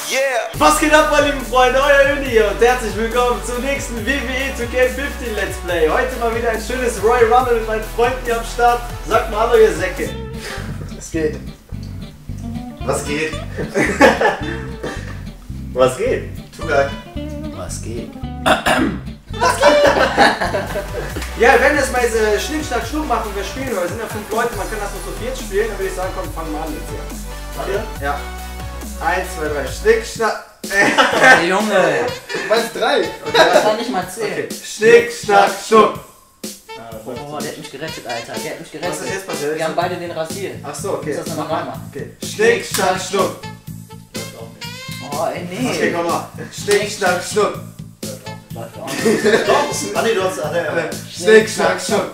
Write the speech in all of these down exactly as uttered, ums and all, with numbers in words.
Yeah! Was geht ab, meine lieben Freunde? Euer Uni hier und herzlich willkommen zum nächsten W W E zwei K fünfzehn Let's Play. Heute mal wieder ein schönes Royal Rumble mit meinen Freunden hier am Start. Sagt mal hallo, ihr Säcke. Was geht? Was geht? Was geht? Tugak. Was geht? Ja, wir werden jetzt mal diese Schnick, Schnack, Schnuck machen. Wir spielen, weil wir sind ja fünf Leute, man kann das nur zu viert spielen. Dann würde ich sagen, komm, fangen wir an jetzt hier. Warte? Ja. Eins, zwei, drei. Schnick, Schnack. Hey, Junge! Du meinst drei? Okay, das kann nicht mal zählen. Okay. Schnick, Schnack, Schnuck. Oh, der hat mich gerettet, Alter. Der hat mich gerettet. Was ist jetzt passiert? Wir haben beide den rasiert. Ach so, okay. Muss das nochmal machen? Okay. Schnick, Schnack, Schnuck. Oh, ey, nee. Okay, komm mal. Schnick, Schnack, Schnuck. Läuft auch nicht. Doch, Andi, du hast... Ah, ja. Schnick, Schnack, Schnuck.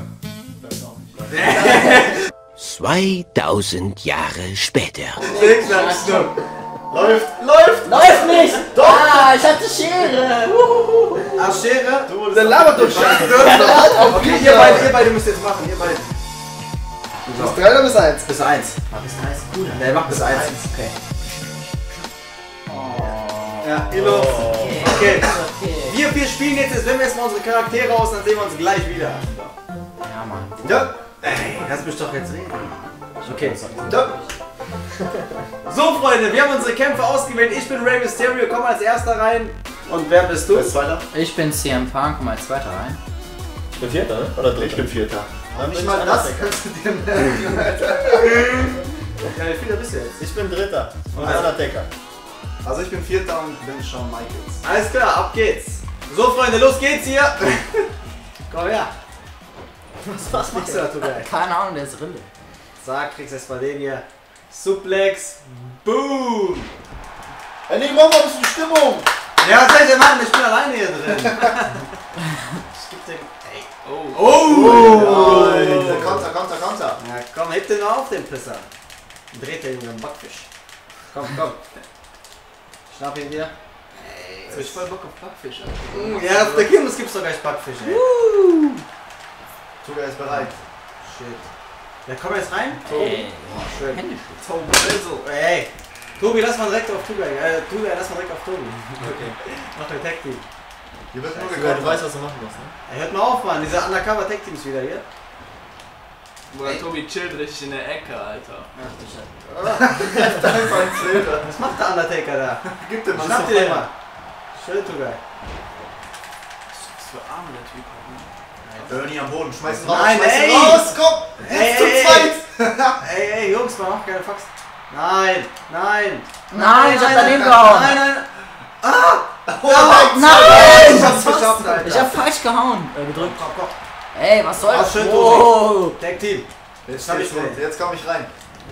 zweitausend Jahre später. Schnick, Schnack, Schnuck. Läuft, läuft! Läuft nicht! Doch! Ah, ich hatte Schere! Uhuhu. Ach, Schere? Du wurdest Der labert doch Scheiße! Okay, ihr beide, ihr beide müsst jetzt machen, ihr beide. Bis drei oder bis eins? Bis eins. Mach bis dreißig gut. Ne, mach bis eins. Okay. Oh. Ja, ihr los. Okay. Okay. Okay. Wir, wir spielen jetzt, jetzt wählen wir erstmal unsere Charaktere aus, dann sehen wir uns gleich wieder. Ja, Mann. Ja. Ey, lass mich doch jetzt reden. Okay. Ja. So, Freunde, wir haben unsere Kämpfe ausgewählt. Ich bin Rey Mysterio, komm als erster rein. Und wer bist du? Du bist Zweiter? Ich bin C M Punk, komm als zweiter rein. Ich bin Vierter, ne? Oder Dritter? Ich bin Vierter. Dann Nicht bin mal ich das Undertaker. kannst du dir merken, Alter. Ja, wie viel bist du jetzt? Ich bin Dritter. Und Also- Undertaker. Also ich bin Vierter und bin Shawn Michaels. Alles klar, ab geht's. So, Freunde, los geht's hier. Komm her. Was machst du da, Tobi? Keine Ahnung, der ist Rille. Sag, kriegst erst mal den hier. Suplex. Boom. Ey, nee, mach mal ein bisschen Stimmung! Ja, was soll ich denn machen? Ich bin alleine hier drin. Ich geb dir... Ey. Oh. Oh. Alter, Konter, Konter, Konter. Ja, komm, heb den noch auf, den Pisser. Und dreht den über den Backfisch. Komm, komm. Schnapp ihn dir. Ey, Jetzt hab ich voll Bock auf Backfisch, Alter. ja, auf der Kirmes gibt's doch gleich Backfisch, ey. Tugak ist bereit. Shit. Ja, komm jetzt rein. Ey. Oh, schön. Händeschüttel. Tobi, also. Ey. Tobi, lass mal direkt auf Tobi. Äh, Tobi, lass mal direkt auf Tobi. Okay. Mach den Tag Team. Hier wird nur Du gekommen. weißt, was du machen musst, ne? Ey, hört mal auf, Mann. Diese Undercover Tag Teams wieder hier. Bruder, Tobi chillt richtig in der Ecke, Alter. Ach du Scheiße. Einfach ein Zilber. Was macht der Undertaker da? Gib dem mal Schnapp dir den mal. Schön, Tobi. Was für Arme der Typ hat. Ne? Bernie am Boden, schmeiß ihn raus, Nein, schmeiß ey. ihn raus, komm! Ey, Jetzt zu ey, zweit! Ey, ey, Jungs, man macht keine Faxen. Nein, nein. Nein, ich hab nein, daneben nein, gehauen. Nein, nein. Ah! Oh, Nein! Ich hab's geschafft, Alter. Ich hab falsch gehauen. Äh, gedrückt. Komm, komm. Ey, was soll Ah, das? schön, Wow. Tag Team. Jetzt, hab jetzt, ich jetzt, jetzt komm ich rein.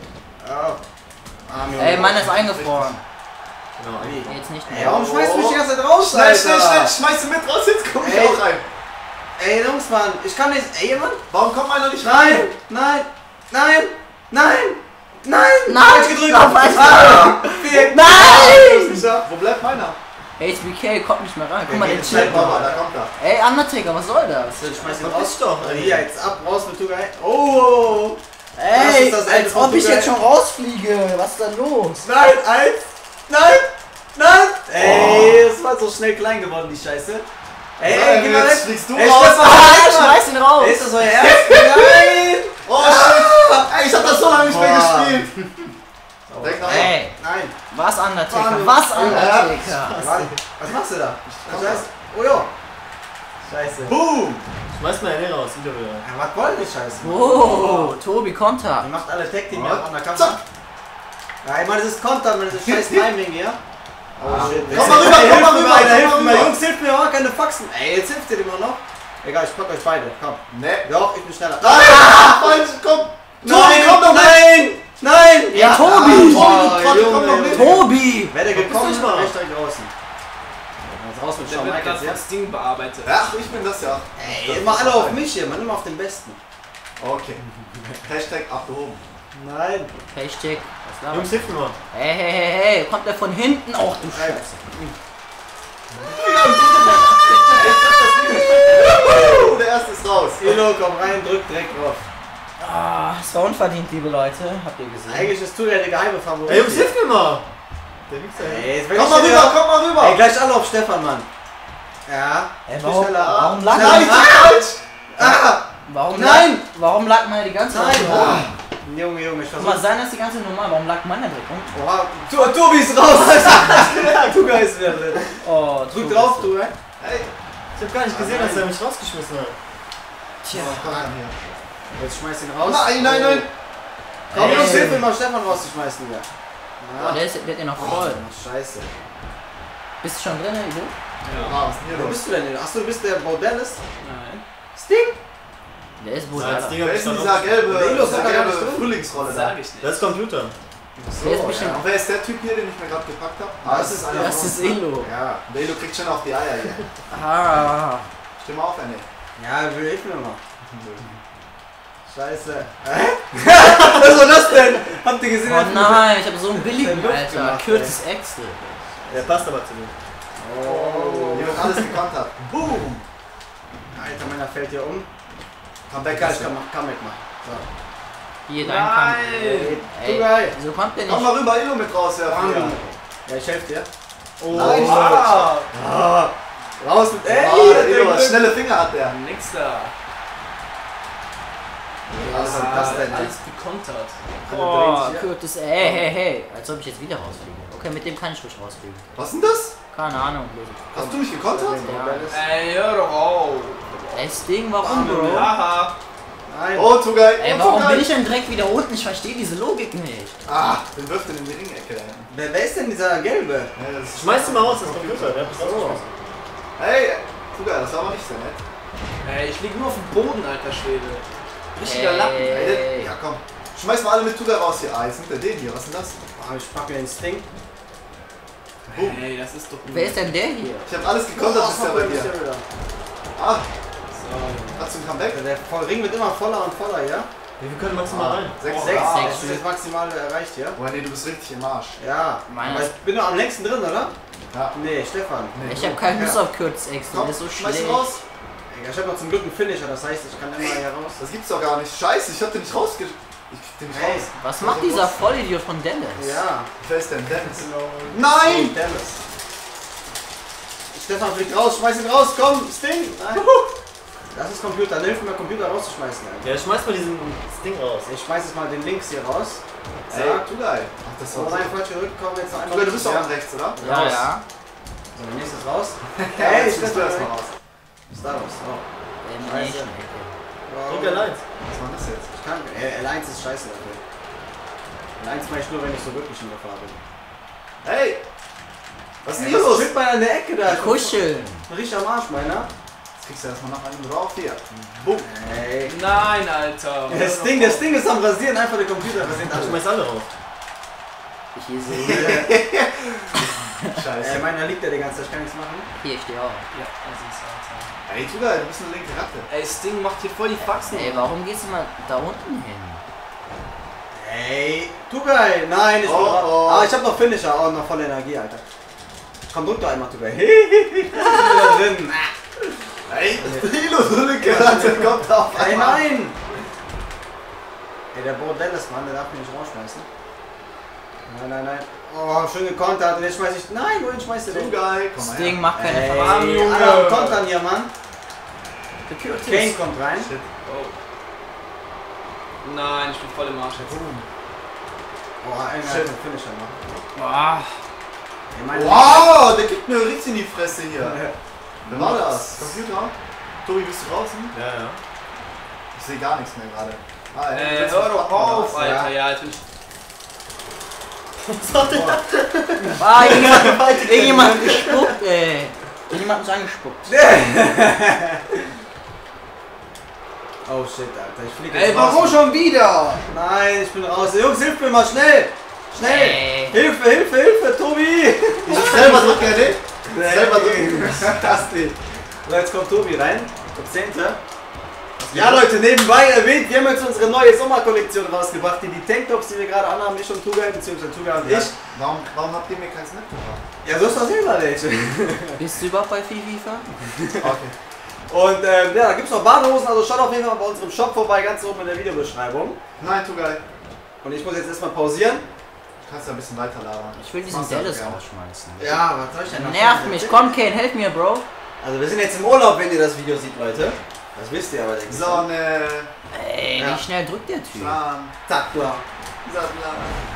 Oh. Arm, Junge. Ey, Mann ist eingefroren. Genau. Wie? Jetzt nicht Ey, mehr. warum schmeißt du mich die ganze Zeit raus, Schnell, Alter? schnell, schnell, schmeiß ihn mit raus, jetzt komm ich Ey. auch rein. Ey, Jungs, Mann, ich kann nicht. Ey, Mann. Warum kommt einer nicht Nein, rein? nein, nein, nein, nein. Nein, Falsch gedrückt. noch falsch Ah, vier. Nein! Geschafft. Wo bleibt meiner? H B K kommt nicht mehr rein. Guck mal, Okay, den jetzt chillt bleib Mama, noch. da kommt er. Ey, Undertaker, was soll das? Ich schmeiß ihn Was raus. ist doch, ey? Hier, jetzt ab, raus mit Tugai. Oh. Das Ey, ist das Ende als von ob ich Tugai. jetzt schon rausfliege. Was ist da los? Nein, eins. Nein, nein. Ey, es war so schnell klein geworden, die Scheiße. Ey, ey, Nein, geh mal jetzt weg. fliegst du Ey, raus. stopp mal, Ah, stopp ich mal. schmeiß ihn raus. Ey, ist das euer Ernst? Nein. Oh shit! Ey, ich hab das so lange nicht mehr Boah. gespielt! Denk nach oben. Ey, Nein. was Undertaker? Mann, Was ja. Undertaker? Was, was machst du da? Scheiße. Oh ja. Scheiße. Boom! Schmeiß mal den raus, wieder wieder. Ja, was wollen die Scheiße? Oh, Tobi Konter. Ihr macht alle Tag Team Ja. ja an der Kamera. Zack. Ja, ich meine, das ist Konter, man, das ist scheiß Timing hier. Oh shit. Komm mal rüber, komm mal rüber, Alter, komm hilft mal mir, rüber. Jungs, hilft mir auch keine Faxen. Ey, jetzt hilft ihr immer noch. Egal, ich pack euch beide, komm. Ne. Doch, ich bin schneller. Ah, falsch, komm! Tobi, komm doch mit! Nein! Nein! Ja, Tobi! Tobi, du Oh, Trottel, komm Junge, doch mit! Tobi! Wäre der Bist du gekommen, nicht mal? echt da draußen. Jetzt raus mit Der Shawn wird Michaels gerade jetzt. das Ding bearbeitet. Ach, ich bin das ja. Ey, immer alle auf mich hier, man, immer auf den Besten. Okay. Hashtag abgehoben. Nein. Hashtag, was labert? Jungs, hilf mir mal. Hey, hey, hey, hey, kommt der von hinten? Och du Ey. Scheiße. Uh, der erste ist raus. Elo, komm rein, drück direkt drauf. Ah, es war unverdient, liebe Leute. Habt ihr gesehen? Eigentlich ist Tugai der geheime Favorit. Ey, Jungs, hilf mir mal. Der Wichser. Ey, jetzt Komm mal rüber, komm mal rüber! Ey, gleich alle auf Stefan, Mann. Ja. Ey, warum, Schneller. warum lag Nein, man? falsch! Ah! Warum Nein! Lag, warum lag man die ganze Zeit Nein! so rum? Junge, Junge, ich Guck mal, versuch's. sein ist die ganze Zeit normal. Warum lag man da direkt unten? Oha, Tu- Tobi ist raus! Tuga ist wieder drin. Oh, Drück drauf, du, ey. Hey! Ich hab gar nicht gesehen, dass er mich rausgeschmissen hat. Tja. Oh, komm ran hier. Jetzt schmeiß ihn raus. Nein, nein, nein! Komm, Ey. Jungs, hilf mir mal Stefan rauszuschmeißen, Digga. Boah, der, ist, der hat ja noch voll. Oh, scheiße. Bist du schon drin, Ido? Ah, was ist denn hier Wo los? bist du denn? Achso, du bist der Bordellis? Nein. Sting? Der ist wohl Nein, das da. Ding Wer hab ist ich denn dann dieser noch. gelbe, Der Ilo ist dieser doch gar nicht gelbe drin. Frühlingsrolle Das da? sag ich nicht. Das ist Computer. Der ist bestimmt. Und wer ist der Typ hier, den ich mir gerade gepackt habe? Ah, das ist einer Das von ist uns, ne? Ilo. Ja. Der Ilo kriegt schon auf die Eier hier. Ah. Steh mal auf, Anne. Ja, will ich mir noch. Scheiße. Hä? Was war das denn? Habt ihr gesehen? Oh nein, ich hab so einen billigen, Der Luft Alter. gemacht, Curtis Axel. Der passt aber zu mir. Oh. Hier wird alles gekonnt hat. Boom! Alter, meiner fällt hier um. Komm Becker, weg, ich kann, kann mitmachen. So. Hier, dein Kampf. Nein! Du Ey, geil. wieso kommt der Komm nicht? mal rüber, Ilo mit rauswerfen. Ja. hier. Ja, ich helfe dir. Oh, Nein, Ah, Ah. Raus mit. Ey, oh, der der Ilo, Glück. schnelle Finger hat der. nix da. Was ist denn das denn? Alles gekontert. Oh, Curtis, ey, hey, hey. Als ob ich jetzt wieder rausfliege. Okay, mit dem kann ich ruhig rausfliegen. Was ist denn das? Keine Ahnung. Hast du mich gekontert? Ja. Ey, hör doch auf. Ey, Sting, warum, Bro? Haha. Nein. Oh, Tugay. Ey, oh, warum Tugay. bin ich denn direkt wieder unten? Ich verstehe diese Logik nicht. Ah, den wirft er in die Ringecke da hinten. Wer, wer ist denn dieser Gelbe? Ja, das ist Schmeiß ihn mal raus, das ist Computer. Der hat mich rausgeschmissen. Hey, Tugay, das war aber nicht so nett. Ey, ich lieg nur auf dem Boden, alter Schwede. Richtiger Ey. Lappen. Ey, der- ja, komm. Schmeiß mal alle mit Tugay raus hier. Ah, jetzt nimmt er den hier. Was ist denn das? Oh, ich pack mir den Sting. Ey, das ist doch. Wer ist denn der hier? Ich hab alles gekontert Oh, bisher bei dir. wieder. Ah, So. hast du ein Comeback? Der voll, Ring wird immer voller und voller, ja? Wir können maximal rein. Sechs, Sechs, Ah, sechs. Das ist maximal erreicht, ja? Oh nee, du bist richtig im Arsch. Ja. Meine- Aber ich bin doch am längsten drin, oder? Ja. Nee, Stefan. Nee, Ich du. hab keinen Lust Ja. auf Curtis Axel. Komm, Der ist so schmeiß schlecht. ihn raus. Ey, ich hab noch zum Glück einen Finisher, das heißt, ich kann immer hier raus. Das gibt's doch gar nicht. Scheiße, ich hab den nicht rausge... Ich krieg den nicht Hey. raus. Was macht dieser Vollidiot von Dennis? Ja. Wer ist denn Dennis? Oh, Nein! Dennis. Stefan fliegt raus, schmeiß ihn raus, komm, Sting! Nein. Das ist Computer, dann hilf mir Computer rauszuschmeißen. Alter. Ja, schmeiß mal diesen Ding raus. Ich schmeiß jetzt mal den links hier raus. Ey, Zack. Tugay. Ach, das So, war nein, so. falsch gerückt, komm jetzt noch einmal. Tugay, du bist doch ja. an rechts, oder? Ja, Raus. ja. So, der nächste ist raus. Ja, Hey, jetzt bist du Stefan, erstmal raus. was ist da los? Oh. Ähm, Scheiße. nicht Ecke. Drück L eins. Was war das jetzt? Ich kann, äh, L eins ist scheiße dafür. L eins mache ich nur, wenn ich so wirklich in Gefahr bin. Hey! Was ist denn Ey, hier was los? schüttet man an der Ecke da? Kuscheln. Richtig am Arsch, meiner. Jetzt kriegst du erstmal noch einen drauf. Hier. Boom. Ey. Nein, Alter. Das Ding, das Ding ist am Rasieren, einfach der Computer rasiert Ich alles. schmeiß alle raus. Ich hier sehe. Scheiße. Ey, meiner liegt ja die ganze Zeit, ich kann nichts machen. Hier, ich stehe auch. Ja, das ist Alter. Ey, Tugay, du bist eine linke Ratte. Ey, Sting macht hier voll die Faxen. Ey, warum gehst du mal da unten hin? Ey, Tugay, nein, ich bin Oh, raus. oh. Ah, ich hab noch Finisher, auch noch volle Energie, Alter. Komm, drück doch einmal, Tugay. Ich bin wieder drin. Ey, Ilo, so eine Ratte kommt da auf Ey, einmal. nein! Ey, der Bo Dallas, Mann, der darf mich nicht rausschmeißen. Nein, nein, nein. Oh, schön gekontert. Und jetzt schmeiß ich. Nein, wohin schmeißt du den? Tugay, komm mal Sting her. macht keine Ey, Verwarnung. Junge. alle am Kontern hier, Mann. Der Kane Curtis. kommt rein. Shit. Oh. Nein, ich bin voll im Arsch jetzt. Oh, einer hat Shit. den Finisher noch. Ah, Ey, meine Wow, der gibt mir richtig in die Fresse hier. Wer war das? Computer? Tobi, bist du draußen? Ja, ja. Ich sehe gar nichts mehr gerade. Ah, Ey, jetzt hör ist doch Button auf, da. Alter. Ja, jetzt bin ich. ah irgendjemand, irgendjemand hat gespuckt, ey. Irgendjemand hat uns angespuckt. Oh shit, Alter. Ich fliege Ey, jetzt warum raus. schon wieder? Nein, ich bin raus. Jungs, hilf mir mal schnell. Schnell. Ey. Hilfe, Hilfe, Hilfe, Tobi. Ich muss selber drücken, ja nicht? Selber drücken. Fantastisch. So, jetzt kommt Tobi rein. Der Zehnte. Ja Leute, nebenbei erwähnt, wir haben jetzt unsere neue Sommerkollektion rausgebracht, die, die Tanktops, die wir gerade anhaben, ich und Tugay, beziehungsweise Tugay und ich. Ja. Warum, warum habt ihr mir keins mitgebracht? Ja, so ist das selber nicht. Bist du überhaupt bei FIFA? Okay. Und ähm, ja, da gibt es noch Badehosen, also schaut auf jeden Fall bei unserem Shop vorbei, ganz oben in der Videobeschreibung. Nein, Tugay. Und ich muss jetzt erstmal pausieren. Kannst du ein bisschen weiter labern. Ich will diesen Machst du Dallas gerne. rausschmeißen. Ja, was soll ich denn noch Nervt sagen? mich, komm Kane, helf mir, Bro. Also wir sind jetzt im Urlaub, wenn ihr das Video seht, Leute. Das wisst ihr aber, denke ich. Sonne, Ey, Ja. wie schnell drückt der Typ? Plan, Zack, klar. dieser Plan.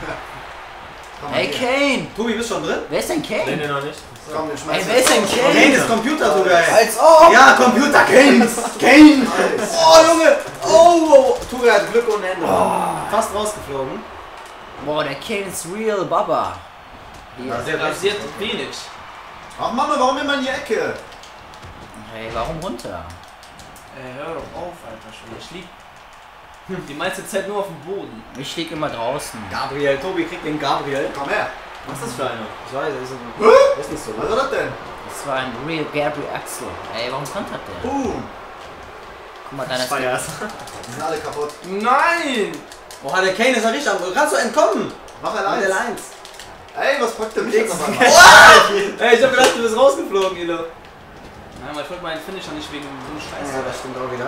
Komm mal Ey, hier. Kane! Tobi, bist du schon drin? Wer ist denn Nee, Kane? nee, noch nicht. Komm, wir Ey, schmeißen wer ist denn Kane Kane? ist Computer so geil. Als ob! Ja, Computer, Kane! Kane! Oh, Junge! Oh, Tobi hat Glück ohne Ende. Fast rausgeflogen. Boah, der Kane ist real, Baba. Hier. Ja, sehr Der rasiert wenig. Ach Mama, warum immer in die Ecke? Hey, warum runter? Ey, hör doch auf, Alter, schon. Ich lieg die meiste Zeit nur auf dem Boden. Ich lieg immer draußen. Gabriel, Tobi kriegt den Gabriel. Komm her. Was ist das für einer? Ich weiß, das ist, Hä? ist nicht so. Was war das denn? Das war ein real Gabriel Axel. Ey, warum kontert der? Boom. Guck mal, deiner ist Feier's. Die sind alle kaputt. Nein! Boah, der Kane ist ja richtig am. Kannst du entkommen? Mach Mit allein. der Eins. Ey, was packt der mich jetzt auf einmal? Ey, ich hab gedacht, du bist rausgeflogen, Ilo. Nein, aber ich wollte meinen Finisher nicht wegen so einem Scheiß. Ja, das stimmt auch wieder.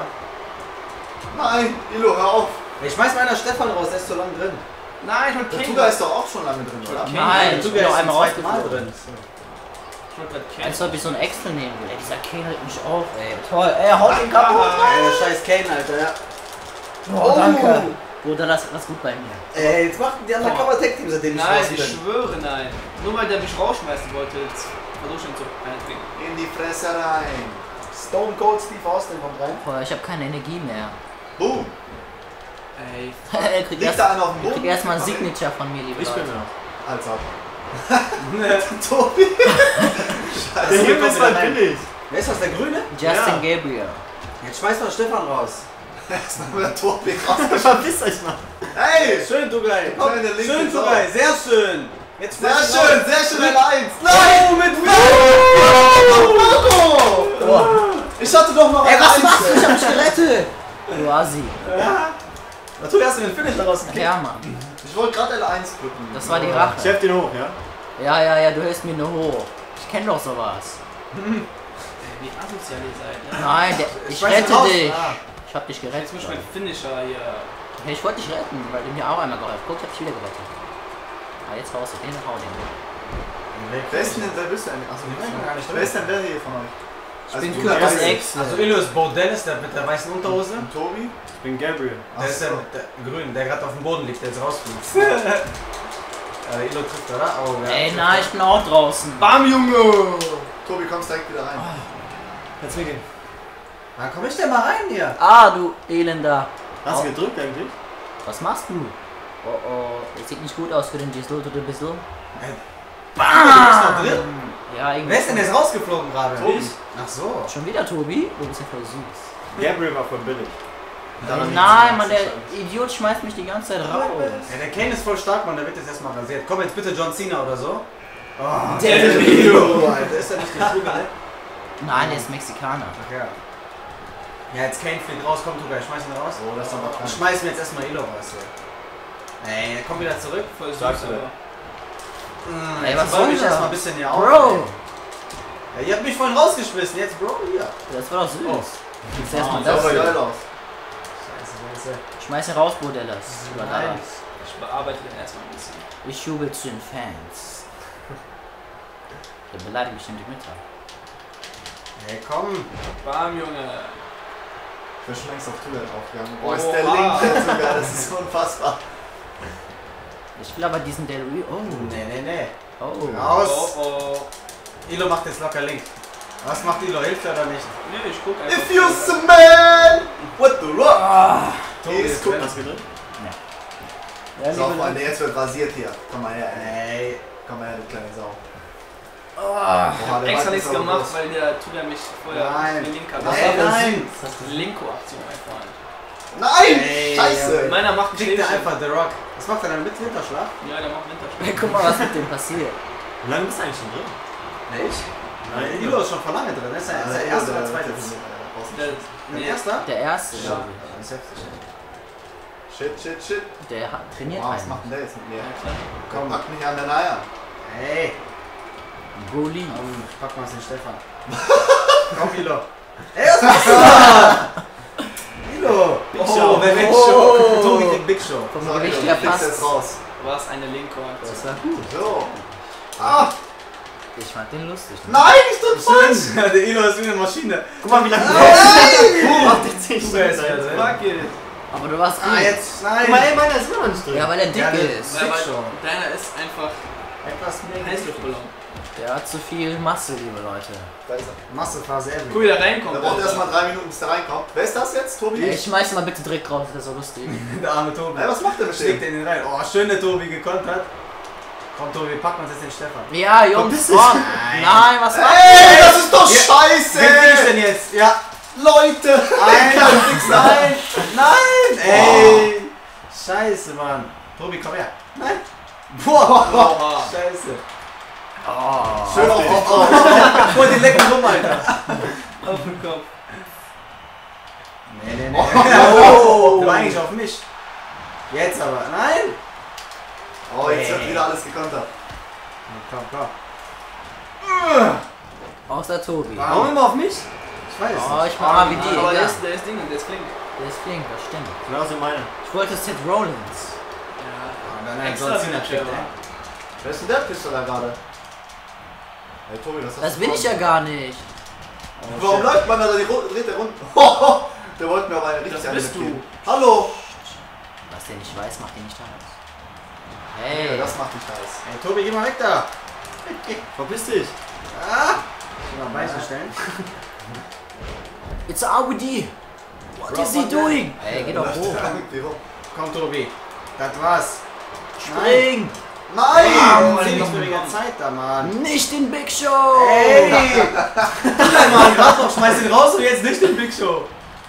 Nein, Ilo, hör auf. Ich schmeiß meiner Stefan raus, der ist so lang drin. Nein, ich wollte Der Kane. Tuga ist doch auch schon lange drin, oder? Okay. Nein, der ich Tuga bin ist noch einmal zum zweiten Mal rausgeflogen. drin. Ich wollte gerade Kane. Als ob ich so einen Excel nehmen will. Ey, dieser Kane hält mich auf, ey. Toll. Ey, haut den kaputt. Ey, der scheiß Kane, Alter, ja. Oh, danke. Bruder, lass was gut bei mir. Ey, jetzt machen die Undercover-Tech-Team, seitdem ich Nein, raus ich bin. schwöre, nein. Nur weil der mich rausschmeißen wollte, jetzt versuche ich ihn zu bringen. In die Fresse rein. Stone Cold Steve Austin kommt rein. Boah, ich habe keine Energie mehr. Boom. Ey, Er kriegt Liegt erst, da einer auf dem kriegt Boden? erstmal ein Okay. Signature von mir, liebe Ich bin Leute. da. Als ob. Tobi. Der Scheiße. Himmel kommt ist wieder halt rein. billig. Wer ist das, der Grüne? Justin Ja. Gabriel. Jetzt schmeiß mal Stefan raus. Erstmal der Tobi raus. Verpisst euch mal. Hey! Schön, Tugai. Kleine linke Schön, Sau. Tugai. Sehr schön. Jetzt Sehr flash schön, raus. sehr schön, eine Eins. Oh, mit Marco! Ich hatte doch noch Ey, eine was machst du? Eins. Ich hab mich gerettet. Du Asi. Natürlich hast du den Finish daraus gekriegt. Ja, Mann. Ich wollte gerade L eins drücken. Das war die Ich Rache. helf den hoch, ja? Ja, ja, ja, du hältst mir nur hoch. Ich kenn doch sowas. wie asozial ihr seid, ne? Nein, der, ich schmeiß ihn rette raus. dich. Ah. Ich hab dich Jetzt gerettet. muss ich meinen Finisher hier. Hey, ich wollte dich retten, weil du mir auch einmal geholfen hast. Guck, ich hab dich wieder gerettet. Ah, jetzt raus, den hau den. Wer ist denn, wer bist du denn? Achso, Ich bin gar nicht wer ist denn wer hier von euch? Ich bin du Typ bist aus der- Ex. Also Ilo ist Bo Dennis, der mit der weißen Unterhose. Und Tobi? Ich bin Gabriel. Ach Der ist der, so. der Grün, der gerade auf dem Boden liegt, der jetzt rausfliegt. äh, Ilo trifft, oder? Oh, ja. Ey, nein, ich bin auch draußen. Bam, Junge! Tobi, kommst direkt wieder rein. Kannst du mir gehen? Wann komm ich denn mal rein hier? Ah, du Elender. Hast Oh. du gedrückt eigentlich? Was machst du? Oh oh, das sieht nicht gut aus für den Gislo, du bist so. Du bist noch drin? Ja, irgendwie. Wer ist denn jetzt rausgeflogen gerade? Tobi. Ach so. Schon wieder Tobi? Du bist ja voll süß. Gabriel war voll billig. Daran Nein, liegt's Mann, nicht. der Idiot schmeißt mich die ganze Zeit raus. Ja, der Kane ist voll stark, Mann, der wird jetzt erstmal rasiert. Komm jetzt bitte John Cena oder so. Oh, Der Ilo, Alter, ist der nicht der Tuga, ne? Nein, der ist Mexikaner. Ach ja. Ja, jetzt Kane fliegt raus, komm Tuga, schmeiß ihn raus. Oh, das ist aber Ich krank. schmeiß mir jetzt erstmal Ilo raus, ey. Ey, komm wieder zurück. Voll süß, Sagst du. aber. Hm, Ey, jetzt was baue soll ich das? erstmal ein bisschen hier auf. Bro! Ja, ihr habt mich vorhin rausgeschmissen, jetzt Bro, hier. Das war doch süß. Oh. Jetzt erstmal Das das. sah hier. geil aus. Scheiße, scheiße. Schmeiß ihn raus, Bodellas. Oder Nein. das. Ich bearbeite den erstmal ein bisschen. Ich jubel zu den Fans. Der beleidigt mich in die Mitte. Hey, komm. Bam, Junge! Ich bin schon längst auf Tour draufgegangen. Boah, Oha. ist der Link der sogar, das ist unfassbar. Ich will aber diesen Del Rio. Oh. Nee, nee, nee. Oh. Raus. Oh, oh. Ilo macht jetzt locker Link. Was macht Ilo? Hilft er oder nicht? Nee, ich guck einfach. If you man, what the rock? Ah. Tobi Yes, ist guck drin. Hast du gedrückt? Ja, So, liebe Freunde, jetzt wird rasiert hier. Komm mal her, ey. Ey. Komm mal her, du kleine Sau. Ah. Ich hab der extra Wald nichts ist aber gemacht, groß. weil der Tuga mich vorher Nein. den Link hat. Das Ey, war voll nein. süß. Linko-Aktion, mein Freund. Nein! Ey, Scheiße! Meiner macht einen Kriegt er Schläfchen. einfach The Rock. Was macht er dann mit Winterschlaf? Ja, der macht Winterschlaf. Hey, guck mal, was mit dem passiert. Wie lange bist du eigentlich schon drin? Nee, ich? Nein, Ilo ist schon vor lange drin. Ist er ist er erste oder zweite? Der, Der nee, erste? Der erste, Ja. glaub ich. Das ist heftig. Shit, shit, shit. Der hat trainiert Wow, was einen. macht denn der jetzt mit mir? ja, klar. Komm, pack mich an den Eier. Hey. Bully. Komm, ich pack mal den Stefan. Komm, Ilo. Ey, was machst du da? Ilo. Big Show. Oh, wer Big Oh. Show? Tobi kriegt Big Show. Vom So, Gewicht Ilo, her du fliegst passt. jetzt raus. Was eine linke Das Aktion. war gut. So. Ah! Ich fand den lustig. Nein, ich drück falsch! Ja, der Elo ist wie eine Maschine. Guck mal, wie lange du Nein! Mach dich zehn Du wärst Stunden. ja, Fuck it. Aber du warst Ah, gut. jetzt, Guck nein. mal, ey, meiner ist immer noch nicht drin. Ja, weil er dick Ja, der- ist. Ja, weil schon. deiner ist einfach Etwas mehr Heißluftballon. Der hat zu viel Masse, liebe Leute. Da ist er. Massephase Guck, every. wie der Der reinkommt. braucht Alter. erstmal drei Minuten, bis der reinkommt. Wer ist das jetzt, Tobi? Ey, ich schmeiß mal bitte direkt raus, das ist so lustig. Der arme Tobi. Ey, was macht der mit Schlägt dem? den rein. Oh, schön, der Tobi gekontert. Komm, Tobi, packen wir uns jetzt den Stefan. Ja, Jungs, Verpiss dich. komm. Nein, was macht Ey, ihr? das ist doch Ja. scheiße! Wer bin ich denn jetzt? Ja. Leute! Alter, nein, nein, ey. Scheiße, Mann. Tobi, komm her. Nein. Boah, Oha. scheiße. Oh. Schön auf die Frau. Hol den lecken rum, Alter. Auf den Kopf. Nee, nee, nee. Oh. Der war eigentlich auf mich. Jetzt aber. Nein. Oh, jetzt wird wieder alles gekontert. Komm, komm. Außer Tobi. Warum immer auf mich? Ich weiß Oh, nicht. ich mach A wie die. Aber der egal. ist, der ist Ding, der ist flink. Der ist flink, das stimmt. Genauso meine. Ich wollte Seth Rollins. Ja. Nein, Extra sonst wieder nicht, clever. ey. Wer ist denn der Pisser da gerade? Hey Tobi, was hast Das du bin ich ja vor? gar nicht. Warum läuft man da die Ru- dreht der Runde? Der wollte mir aber eine richtig Das eine bist du. mitgeben. Hallo! Was der nicht weiß, macht ihn nicht heiß. Ja, Hey. das macht mich heiß. Ey, Tobi, geh mal weg da. Verpiss dich. Ah. Ich mal Beine stellen. It's R W D. What is he doing? Ey, geh doch hoch. Geh hoch. Komm, Tobi. Das war's. Spring! Nein! Mann, sieh nicht mehr wegen der Zeit da, Mann. Nicht in Big Show! Ey! Nein, Mann, gerade noch, schmeiß ihn raus und jetzt nicht in Big Show.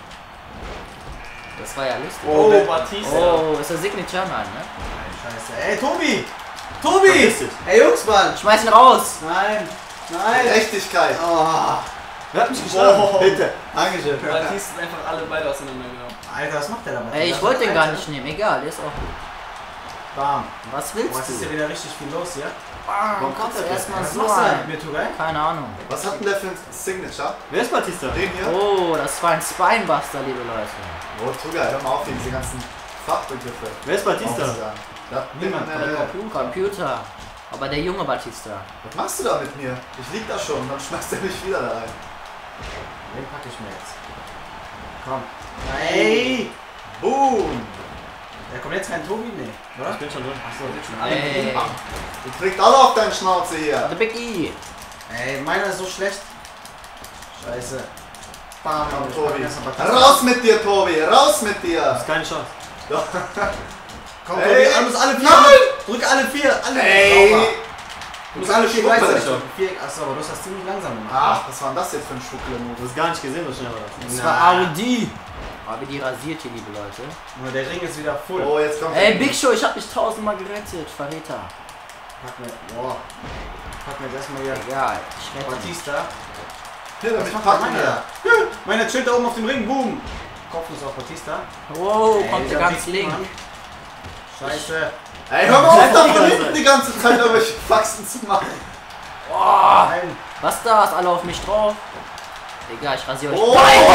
Das war ja lustig. Oh, wer- Batista. Oh, ist der Signature Mann, ne? Scheiße. Ey, Tobi! Tobi! Verpiss dich. Ey, Jungs, Mann! Schmeiß ihn raus! Nein! Nein! Gerechtigkeit. Oh. Wer hat mich geschlagen? Oh. Bitte. Dankeschön. Batista ist einfach alle beide auseinandergenommen. Alter, was macht der da? Ey, ich wollte den gar nicht nehmen. Egal, der ist auch gut. Bam. Was Boah, willst es ist du? hier wieder richtig viel los hier. Warum kommt er erstmal Was so machst du denn ein? mit mir, Tugai? Keine Ahnung. Was hat denn der für ein Signature? Wer ist Batista? Den hier? Oh, das war ein Spinebuster, liebe Leute. Oh, Tuga, hör mal auf, hier diese ganzen Fachbegriffe. Wer ist Batista? aufzusagen. Da Niemand bin, von äh, Computer. Aber der junge Batista. Was machst du da mit mir? Ich lieg da schon, dann schmeißt er mich wieder da rein. Den pack ich mir jetzt. Komm. Ey! Boom! Da kommt jetzt kein Tobi? Nee, oder? Ich bin schon drin. Achso, jetzt schon alle. Ey, Du kriegst alle auf deine Schnauze hier. the Big E. Ey, meiner ist so schlecht. Scheiße. Bam, Komm, ich Tobi. pack erst mal Batista. Raus mit dir, Tobi! Raus mit Das dir! ist keine Chance. Komm, Ey, Tobi, alles alle vier. nein! Drück alle vier. Alle Ey! Sauber. Du musst alle vier Schwuppel. gleichzeitig. Vier, achso, aber du hast das ziemlich langsam gemacht. Ach, was war denn das jetzt für ein Schwuckler-Move? Du hast gar nicht gesehen, so schnell war das. Das war R W D. R W D rasiert hier, liebe Leute. Nur der Ring ist wieder voll. Oh, jetzt kommt Ey, Big Show, ich hab dich tausendmal gerettet. Verräter. Pack mir, boah. Pack mir jetzt erstmal hier Egal, ich rette dich. Batista. Hilfe, Was mich macht der packen Mann hier. da? Meiner chillt da oben auf dem Ring. Boom. Kopfnuss auf Batista. Wow, Ey, kommt der der ganz Big link. Mann. Scheiße. Ey, hör mal auf, Bleib da die von ganze hinten Zeit. die ganze Zeit irgendwelche Faxen zu machen. Boah, Nein. was da? Ist alle auf mich drauf? Egal, ich rasiere euch. Oh!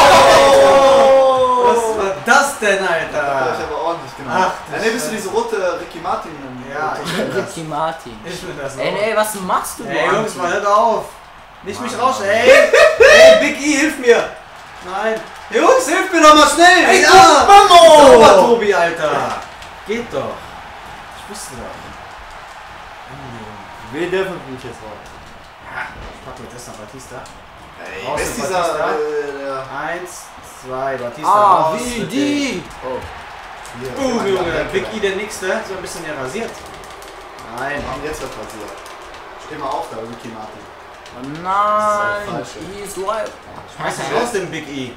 Was war das denn, Da hab ich Alter? aber ordentlich gemacht. Ach, Ach, du nee, bist du Scheiße. diese rote Ricky Martin? Ja, ich bin das. Ricky Martin. Ich bin das. Ey, ey, was machst du, du Ey, Jungs, Anti? mal hört auf. Nicht mich Mann. raus. Ey, ey, Big E, hilf mir. Nein. Jungs, hilf mir doch mal schnell. Ey, ja. Mamo! Sauber, Tobi, Alter. Geht doch. Ich wusste doch. Wer dürfen mich jetzt raus? Ich pack jetzt erstmal Batista. Ey, Raus wer ist mit dieser... Batista. Äh, der Eins, zwei, Batista. Ah, raus wie mit die! oh. Hier, dem- Boom, der Junge. Mann, Big E, der Nächste. So ein bisschen hier rasiert. Nein. Mann, jetzt wird passiert. Steh mal auf da, Ricky Martin. Oh Das nein, ist halt falsch. he's live. Schmeiß dich raus, den Big E.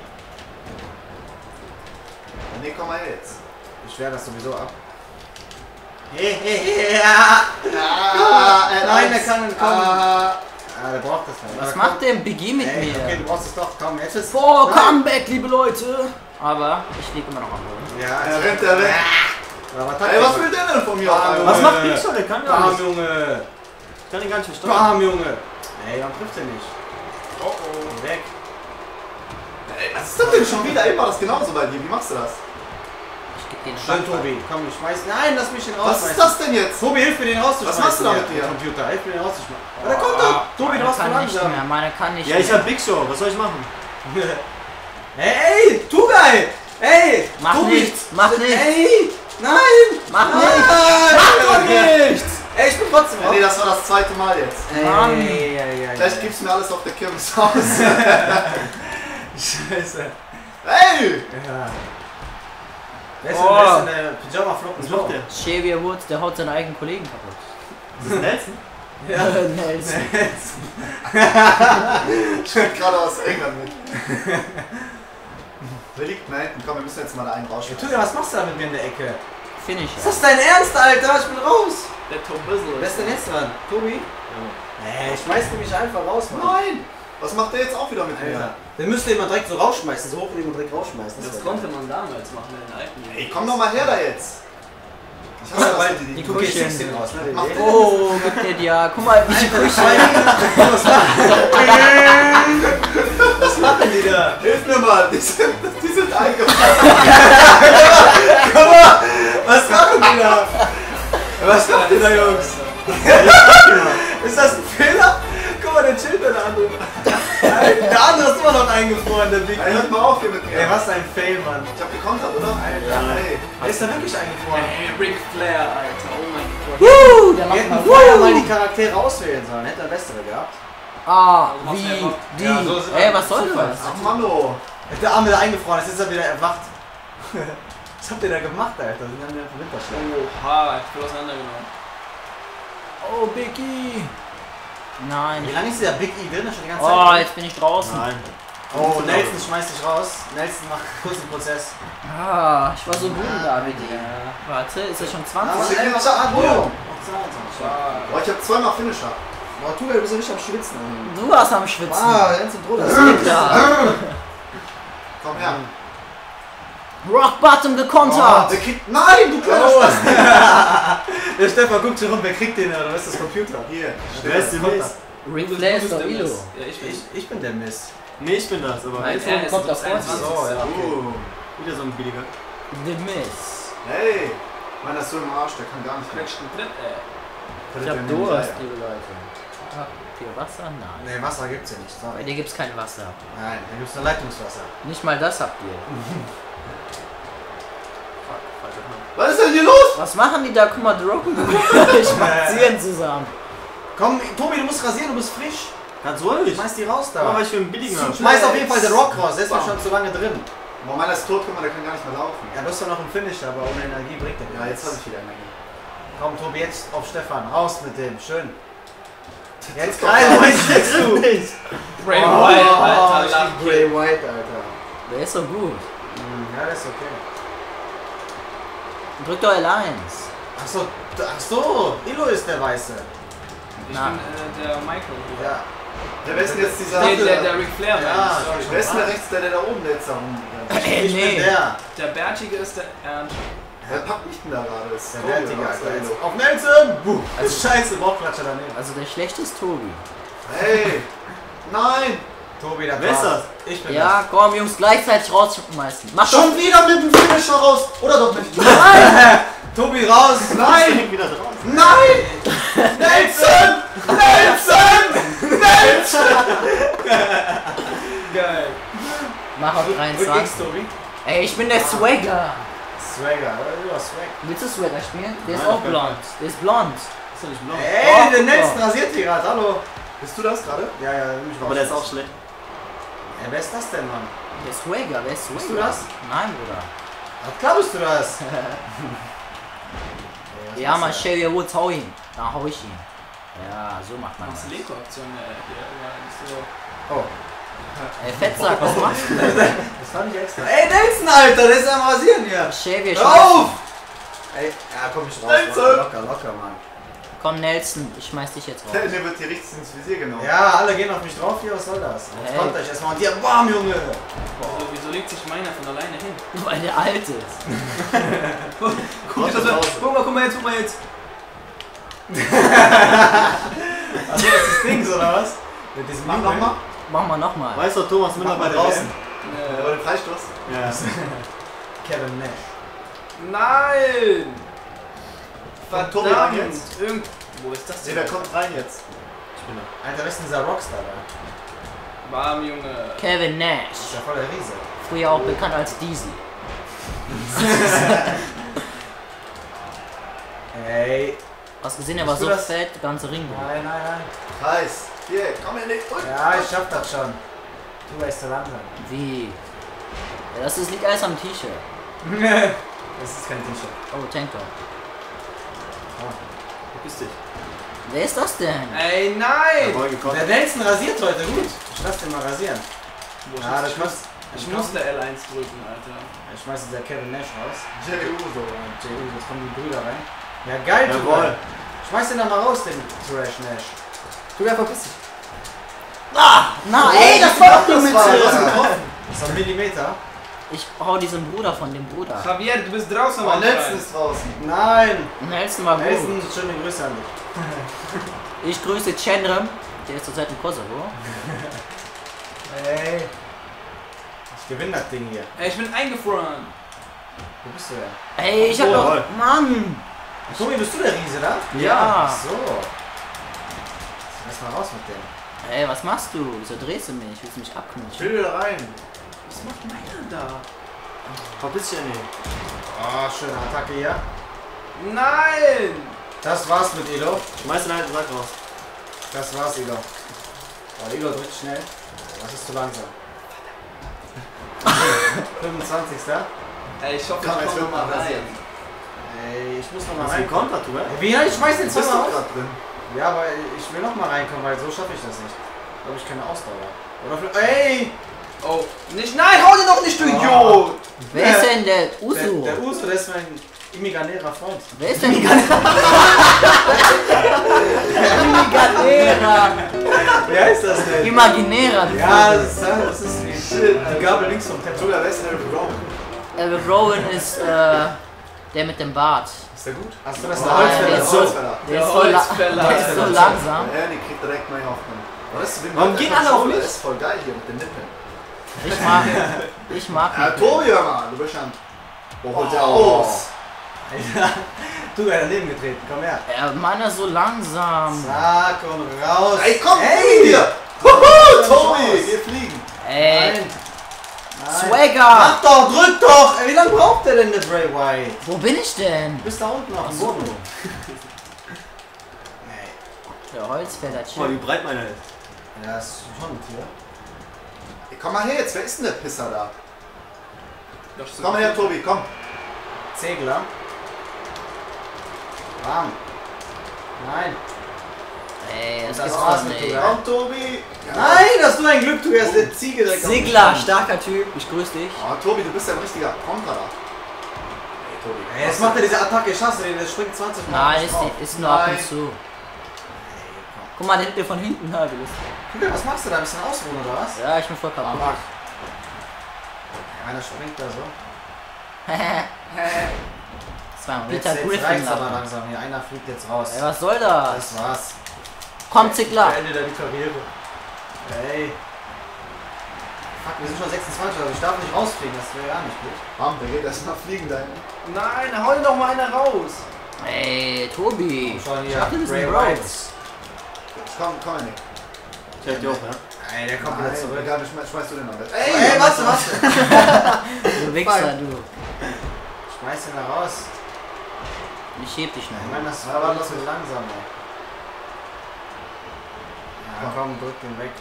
Nee, komm mal jetzt. Ich wehr das sowieso ab. Hey, hey, hey, ja. Ah, äh, Nein, eins. der kann nicht kommen. Ah, Ah, der braucht das nicht. Was Aber macht komm. denn Big E mit Ey, okay, mir? du brauchst es doch. Komm, jetzt ist... Boah, Nein. Comeback, liebe Leute. Aber ich liege immer noch am Boden. Ja, er rennt er weg. Aber Ey, was will der denn von mir? auf Ah, einmal? Was macht Big Show? Der kann gar Bam, nicht. Junge. Ich kann ihn gar nicht verstehen. Bam, Junge. Ey, warum trifft er nicht? Oh oh. Weg. Ey, was ist das denn schon wieder? Immer das genauso bei dir. Wie machst du das? Ich geb den Schön, Schlag. Tobi. Komm, ich schmeiß. Nein, lass mich den Was rausschmeißen. ist das denn jetzt? Tobi, hilf mir den rauszuschmeißen. Was machst du da mit hier, dir? Computer, hilf mir den rauszuschmeißen. Aber da kommt er. Tobi, du Meine warst zu kann nicht langsam. mehr, meine kann nicht Ja, ich mehr. hab Big Show. Was soll ich machen? Hey, Tugai! Ey! Mach Tobi. nichts, mach nichts. Ey! Nein! Mach Nein! nichts! Mach doch nichts! Ey, ich bin trotzdem Ja, nee, das war das zweite Mal jetzt. Ey, Mann. ey, ey, ey, Vielleicht ey. gibst du mir alles auf der Kirmes aus. Scheiße. Hey! Ja. Wer ist Oh. denn, wer ist denn der Pyjama-Flocken? Was macht der? Xavier Woods, der haut seinen eigenen Kollegen kaputt. Das ist Nelson? Ja. Nelson. Steht gerade aus England mit. Wer liegt da hinten? Komm, wir müssen jetzt mal da einen rausschmeißen. Tugai, was machst du da mit mir in der Ecke? Finish. Ist das dein Ernst, Alter? Ich bin raus! Der Tom Bizzle. Wer ist denn jetzt dran? Tobi? Nee, ich schmeiß mich einfach raus, Mann. Nein! Was macht der jetzt auch wieder mit mir? Alter. Den müsst ihr immer direkt so rausschmeißen, so hochnehmen und direkt rausschmeißen. Das wär konnte man damals machen in den alten. Ey, komm doch mal her da jetzt! Ich hasse das, wenn die Die die Du gehst Kuscheln. sechzehn raus, ne? Mach den. Oh, gibt der dir. Guck mal, wie die Kuscheln. Was machen die da? Hilf mir mal! Die sind, die sind eingefallen! Guck mal! Was machen die da? Was macht ihr da, Jungs? Ist das ein Fehler? Guck mal, der chillt da, der andere. Der andere ist immer noch eingefroren, der Big. Ey, hört mal auf hier mit mir! Ey, was ein Fail, Mann. Ich hab gekontert, oder? Alter. Ey. Er ist da wirklich eingefroren. Hey, Ric Flair, Alter. Oh mein Gott. Woo, der Wir macht hätten mal vorher mal Woo. die Charaktere auswählen sollen, hätte er bessere gehabt. Ah, Also machst du wie? einfach- Die. Ja, so ist Ey, immer was soll Zufall. das? Ach Mann, oh. Der Arme da eingefroren ist, jetzt ist er wieder erwacht. Was habt ihr da gemacht, Alter? Den haben wir einfach Winterschlag. Oha, ich bin auseinandergenommen. Oh, Biggie. Nein. Wie lange ist der Big E drin? Schon die ganze Oh, Zeit? jetzt bin ich draußen. Nein. Oh, Nelson schmeißt dich raus. Nelson macht kurz einen Prozess. Ah, ich war so gut da mit dir. Warte, ist er schon Ah, zwanzig? ey, was- ah, boom. Noch zweiundzwanzig. Boah, ich hab zweimal Finisher. Boah, tu, du bist ja nicht am Schwitzen. Du warst am Schwitzen. Ah, ganz im Droh. Ja. Komm her. Rock Bottom Oh, gekontert. Der kriegt. Nein, du kleiner Oh. Spaß! Der Stefan guckt schon rum, wer kriegt den oder was ist das Computer? Hier, Wer ist denn Kommt Mist? Ric Du bist- Flair du ist bist doch der Ilo. Mist. Ja, ich bin. Ich, ich bin der Miss. Nee, ich bin das, aber Nein, iPhone er ist kommt das davor. einundzwanzigste. So, ja. Oh. wieder so ein billiger. The Miss. Hey! Meiner ist so im Arsch, der kann gar nicht mehr. Quetscht einen Tritt, ey. Ich hab Durst, liebe Leute. Habt ihr Wasser? Nein. Nee, Wasser gibt's hier nicht. Bei Sorry. dir gibt's kein Wasser. Nein, da gibt's nur Leitungswasser. Nicht mal das habt ihr. Was ist denn hier los? Was machen die da? Guck mal, Drogen spazieren zusammen. Komm, Tobi, du musst rasieren, du bist frisch. Ganz ruhig. Schmeiß die raus Aber da. weil ich für einen billigen habe. Schmeiß auf jeden Fall den Rock raus, der ist ja schon zu lange drin. Boah, meiner ist tot, guck mal, der kann gar nicht mehr laufen. Ja, du hast doch noch einen Finish, aber ohne Energie bringt der Ja, jetzt habe ich wieder Energie. Komm, Tobi, jetzt auf Stefan. Raus mit dem. Schön. Jetzt doch greif, geil. was kriegst du? Bray Oh, Wyatt, Alter, ich lach lieb Bray Wyatt, Alter. Der ist so gut. Hm, Ja, das ist okay. Drückt doch L eins. Ach so, ach so, Ilo ist der Weiße. Ich Na. bin äh, der Michael. Ja. Der, wer ist denn jetzt dieser. Der, der, der Ric Flair, Ja, ja, sorry. Wer ist denn der rechts, der, der da oben, der jetzt da rum. Ey, Ich bin nee. der. Der Bärtige ist der Ernst. Wer packt mich denn da gerade? Das ist Der Tobi, Wertige, oder? Alter. Jetzt auf Nelson! Buh. Das ist scheiße, Bauchklatscher daneben. Also der schlechte ist Tobi. Hey! Nein! Tobi, der Wer ist Part. das? Ich bin Ja, komm Jungs, gleichzeitig rausschmeißen. Mach Schon wieder mit dem Finisher raus! Oder doch nicht? das. Tobi, raus! Nein! Wieder draußen. Nein! Nelson! Nelson! Nelson! Geil. Mach auf Rück dreiundzwanzig. X, Tobi. Ey, ich bin der Swagger. Swagger, oder? Swag. Willst du Swagger spielen? Der ist Nein, auch auf keinen blond. Der ist blond. Ist doch nicht blau. Ey, Oh, der guck Nelson mal. rasiert hier gerade, hallo. Bist du das gerade? Ja, ja, mich Aber der ist auch schlecht. Ey, wer ist das denn, Mann? Der Swagger, wer ist Swagger? Bist du das? Nein, Bruder. Ach, klar bist du das. Ja, man, Xavier Woods, hau ihn. Da hau ich ihn. Ja, so macht man Machst das. du Leko-Aktion, äh, hier, war nicht so. Oh, Ey, Fettsack, was machst du? das fand ich extra. Ey, Nelson, Alter, der ist am Rasieren hier. Xavier, Hör schmeiß- auf! Ey, ja, komm ich raus. Nelson! Locker, locker, locker, Mann. Komm, Nelson, ich schmeiß dich jetzt raus. Der, der wird hier richtig ins Visier genommen. Ja, alle gehen auf mich drauf hier, was soll das? Jetzt Hey. kommt euch erstmal und hier, bam, Junge! Wieso, wieso legt sich meiner von alleine hin? Weil der alt ist. Guck, das an. guck mal, guck mal jetzt, guck mal jetzt. Also, das ist Dings, oder was? Mit diesem Mach nochmal. Machen wir nochmal. Weißt du, Thomas Müller Mach bei mal der draußen. W M? Oder den Freistoß. Ja. Kevin Nash. Nein! Kommt Tobi rein Verdammt! jetzt? Irgend... Wo ist das Nee, denn? der kommt rein jetzt. Alter, wer ist denn dieser Rockstar da? Warm, Junge. Kevin Das ist Nash. ja voll der Riese. Früher auch bekannt als Deezy. Ey. Hast gesehen, er war Bist du so das? fett, ganze Ring. Nein, nein, nein. Heiß. Hier, komm hier nicht. Ja, ich schaff das schon. Du weißt so langsam. Wie? Ja, das ist, liegt alles am T-Shirt. Das ist kein T-Shirt. Oh, Tanker. Verpiss dich. Wer ist das denn? Ey, nein! Jawohl, gekommen. Der Nelson rasiert heute gut. Ich lass den mal rasieren. Wo Ja, das ich, muss. ich musste L eins drücken, Alter. Ich schmeiß dieser Kevin Nash raus. Jey Uso. J U, jetzt kommen die Brüder rein. Ja, geil, Jawohl. Tuga. Schmeiß den da mal raus, den Trash Nash. Tuga, verpiss dich. Ah! Na, ey, das war doch die Das war Mütze! das getroffen. Das ist ein Millimeter. Ich hau diesen Bruder von dem Bruder. Javier, du bist draußen, Aber Mann. Nelson ist draußen. Nein. Nelson war gut. Nelson, schöne Grüße an dich. Ich grüße Chandram, der ist zurzeit in Kosovo. Ey. Ich gewinne das Ding hier. Ey, ich bin eingefroren. Wo bist du denn? Ey, ich hab Jawohl. doch... Mann! Tobi, bist du der Riese da? Ja. Ach so. Lass mal raus mit dem. Ey, was machst du? Wieso drehst du mich? Willst du mich Ich abknutschen? will wieder rein. Was macht meiner da? Verpiss dich ja nicht. Oh, schöne Attacke hier. Nein! Das war's mit Elo. Schmeiß den alten Sack raus. Das war's, Elo. Oh, Elo drückt schnell. Das ist zu langsam. fünfundzwanzigster Ey, ich hoffe, Kann ich jetzt komme mal mal rein. rasieren. Ey, ich muss noch mal Hast du reinkommen. gekontert, du, ey? Wie, ich schmeiß den Du bist zweimal doch raus. gerade drin. Ja, aber ich will noch mal reinkommen, weil so schaffe ich das nicht. Da habe ich keine Ausdauer. Oder vielleicht. Ey! Oh, nicht, nein, hau den doch nicht, du Oh. Idiot! Wer ist denn der Der, Uso? der Uso, der ist mein immigrantärer Freund. Wer ist denn die ganze... Imaginärer! Wie heißt das denn? Imaginärer! du Ja, Vogel. das ist, das ist die, Shit, die Gabel links vom Teppich. Sogar wer ist denn der Bro? Eric Rowan ist äh, der mit dem Bart. Ist der gut? Hast du das Nein, der Holzfäller? der ist so- Holzfäller. Der Der ist so, la Holzfäller, der ist so Alter. langsam. Ja, die kriegt direkt meine Hoffnung. Aber das ist Warum gehen alle auf mich? Das ist voll geil hier mit den Nippeln. Ich mag... Ich mag... Ja, Tobi, hör mal, du bist schon. Wo holt der Oh. aus? Alter, du er daneben getreten, komm her. Der Mann ist so langsam. Zack und raus. Ey, komm, Ey! hier! Huhu, Chance. Tobi, wir fliegen. Ey, Nein. Nein. Swagger! Mach doch, drück doch! Ey, wie lange braucht der denn, der Bray Wyatt? Wo bin ich denn? Du bist da unten auf dem Ach so. Boden. Der Holzfäller, Guck mal, wie chill. breit meiner ist. Ja, das ist schon ein Tier. Ey, komm mal her jetzt, wer ist denn der Pisser da? Doch, so Komm mal her, Tobi, komm. Zegler. Bam. Nein. Ey, das Das gibt's war's doch mit nicht. dir. Komm, Tobi. Ja. Nein, hast du ein Glück, du hast der Ziege direkt auf dem Sigler, Stand. starker Typ. Ich grüße dich. Oh, Tobi, du bist ja ein richtiger Konterer. Ey, Tobi. Ey, jetzt macht er diese Attacke, ich hasse den, der springt zwanzig Mal. Nein, ist, die- ist nur ab und Nein. zu. Guck mal, der nimmt dir von hinten her, du bist. Guck, was machst du da? Ein bisschen ausruhen oder was? Ja, ich bin voll kaputt. Ja, einer springt da so. Das war ein Jetzt, Peter jetzt Griffin. reicht's aber Lachen. langsam hier. Einer fliegt jetzt raus. Ey, was soll das? Das war's. Komm, Zickler. Beendet er die Karriere. Ey. Fuck, wir sind schon sechsundzwanzig, also ich darf nicht rausfliegen, das wäre ja nicht gut. Bam, der geht erstmal fliegen dahin. Nein, hau den doch mal einer raus! Ey, Tobi. Schau hier, Schaff das Bray nicht Wyatt. raus. Komm, komm, Nick. Ich hätte die auch, ja? Ey, der kommt wieder Nein, zurück. egal, schmeiß, schmeißt du den noch weg. Ey, warte, warte. Du Wichser, du. Schmeiß den da raus. Ich heb dich Ich noch. meine, das Ja, war warte, alles lass so mich. langsam, ey. Ja, komm, drück den weg.